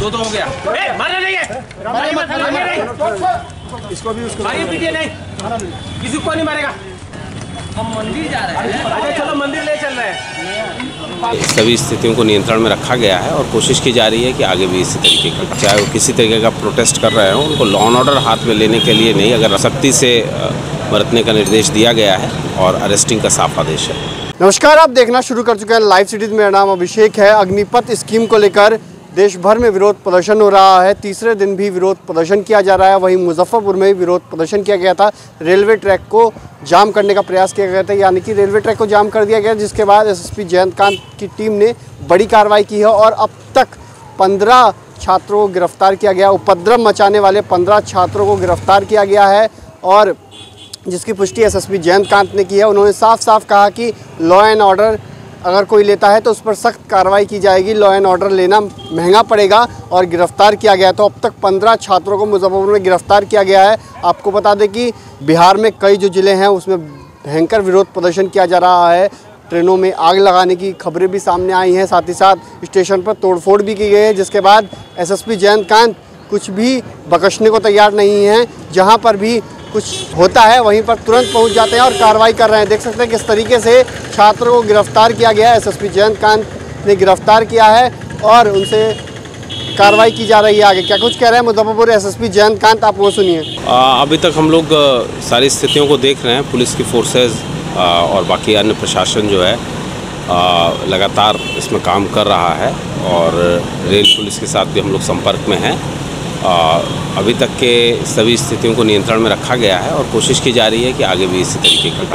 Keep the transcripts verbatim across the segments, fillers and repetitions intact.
दो तो हो गया। ए, मारना नहीं है, मारिए मत, मारिए नहीं, इसको भी उसको मारिए पीटिए नहीं, किसी को नहीं मारेगा। हम मंदिर जा रहे हैं, अरे चलो मंदिर ले चल रहे हैं। सभी स्थितियों को नियंत्रण में रखा गया है और कोशिश की जा रही है कि आगे भी इसी तरीके का, चाहे वो किसी तरीके का प्रोटेस्ट कर रहे हो, उनको लॉ एंड ऑर्डर हाथ में लेने के लिए नहीं, अगर सख्ती से बरतने का निर्देश दिया गया है और अरेस्टिंग का साफ आदेश है। नमस्कार, आप देखना शुरू कर चुके हैं लाइव सिटीज। मेरा नाम अभिषेक है। अग्निपथ स्कीम को लेकर देश भर में विरोध प्रदर्शन हो रहा है। तीसरे दिन भी विरोध प्रदर्शन किया जा रहा है। वहीं मुजफ्फरपुर में भी विरोध प्रदर्शन किया गया था। रेलवे ट्रैक को जाम करने का प्रयास किया गया था, यानी कि रेलवे ट्रैक को जाम कर दिया गया, जिसके बाद एसएसपी जयंतकांत की टीम ने बड़ी कार्रवाई की है और अब तक पंद्रह छात्रों को गिरफ्तार किया गया। उपद्रव मचाने वाले पंद्रह छात्रों को गिरफ्तार किया गया है और जिसकी पुष्टि एसएसपी जयंतकांत ने की है। उन्होंने साफ साफ कहा कि लॉ एंड ऑर्डर अगर कोई लेता है तो उस पर सख्त कार्रवाई की जाएगी। लॉ एंड ऑर्डर लेना महंगा पड़ेगा और गिरफ्तार किया गया। तो अब तक पंद्रह छात्रों को मुजफ्फरपुर में गिरफ्तार किया गया है। आपको बता दें कि बिहार में कई जो ज़िले हैं उसमें भयंकर विरोध प्रदर्शन किया जा रहा है। ट्रेनों में आग लगाने की खबरें भी सामने आई हैं, साथ ही साथ स्टेशन पर तोड़फोड़ भी की गई है, जिसके बाद एसएसपी जयंतकांत कुछ भी बख्शने को तैयार नहीं हैं। जहाँ पर भी कुछ होता है वहीं पर तुरंत पहुंच जाते हैं और कार्रवाई कर रहे हैं। देख सकते हैं किस तरीके से छात्रों को गिरफ्तार किया गया है। एसएसपी जयंतकांत ने गिरफ्तार किया है और उनसे कार्रवाई की जा रही है। आगे क्या कुछ कह रहे हैं मुजफ्फरपुर एसएसपी जयंतकांत, आप वो सुनिए। अभी तक हम लोग सारी स्थितियों को देख रहे हैं। पुलिस की फोर्सेज और बाकी अन्य प्रशासन जो है लगातार इसमें काम कर रहा है और रेल पुलिस के साथ भी हम लोग संपर्क में हैं। अभी तक के सभी स्थितियों को नियंत्रण में रखा गया है और कोशिश की जा रही है कि आगे भी इसी तरीके का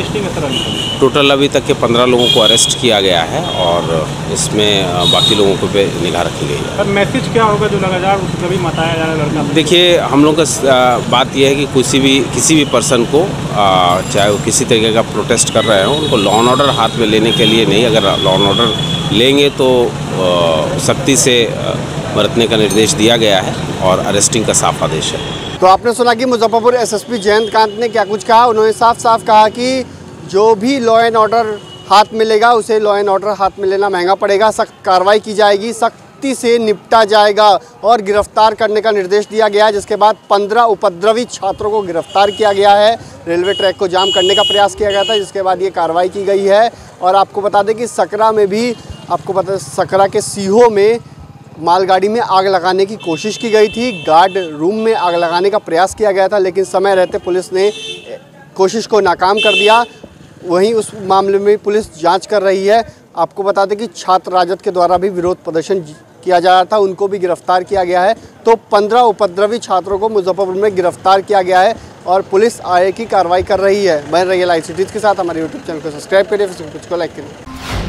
काम। टोटल अभी तक के पंद्रह लोगों को अरेस्ट किया गया है और इसमें बाकी लोगों को पे निगाह रखी गई है। पर मैसेज क्या होगा जो लगातार कभी मताया जा रहा है लड़का? देखिए, हम लोग का बात यह है कि किसी भी किसी भी पर्सन को चाहे वो किसी तरीके का प्रोटेस्ट कर रहे हो, उनको लॉ एंड ऑर्डर हाथ में लेने के लिए नहीं, अगर लॉ एंड ऑर्डर लेंगे तो सख्ती से बरतने का निर्देश दिया गया है और अरेस्टिंग का साफ आदेश है। तो आपने सुना कि मुजफ्फरपुर एसएसपी जयंतकांत ने क्या कुछ कहा। उन्होंने साफ साफ कहा कि जो भी लॉ एंड ऑर्डर हाथ में लेगा उसे लॉ एंड ऑर्डर हाथ में लेना महंगा पड़ेगा। सख्त कार्रवाई की जाएगी, सख्ती से निपटा जाएगा और गिरफ्तार करने का निर्देश दिया गया है। जिसके बाद पंद्रह उपद्रवी छात्रों को गिरफ्तार किया गया है। रेलवे ट्रैक को जाम करने का प्रयास किया गया था, जिसके बाद ये कार्रवाई की गई है। और आपको बता दें कि सकरा में भी आपको पता सकरा के सीहो में मालगाड़ी में आग लगाने की कोशिश की गई थी। गार्ड रूम में आग लगाने का प्रयास किया गया था, लेकिन समय रहते पुलिस ने कोशिश को नाकाम कर दिया। वहीं उस मामले में पुलिस जांच कर रही है। आपको बता दें कि छात्र राजद के द्वारा भी विरोध प्रदर्शन किया जा रहा था, उनको भी गिरफ्तार किया गया है। तो पंद्रह उपद्रवी छात्रों को मुजफ्फरपुर में गिरफ्तार किया गया है और पुलिस आगे की कार्रवाई कर रही है। बन रही है लाइव सिटीज के साथ। हमारे यूट्यूब चैनल को सब्सक्राइब करिए, फेसबुक पेज को लाइक करिए।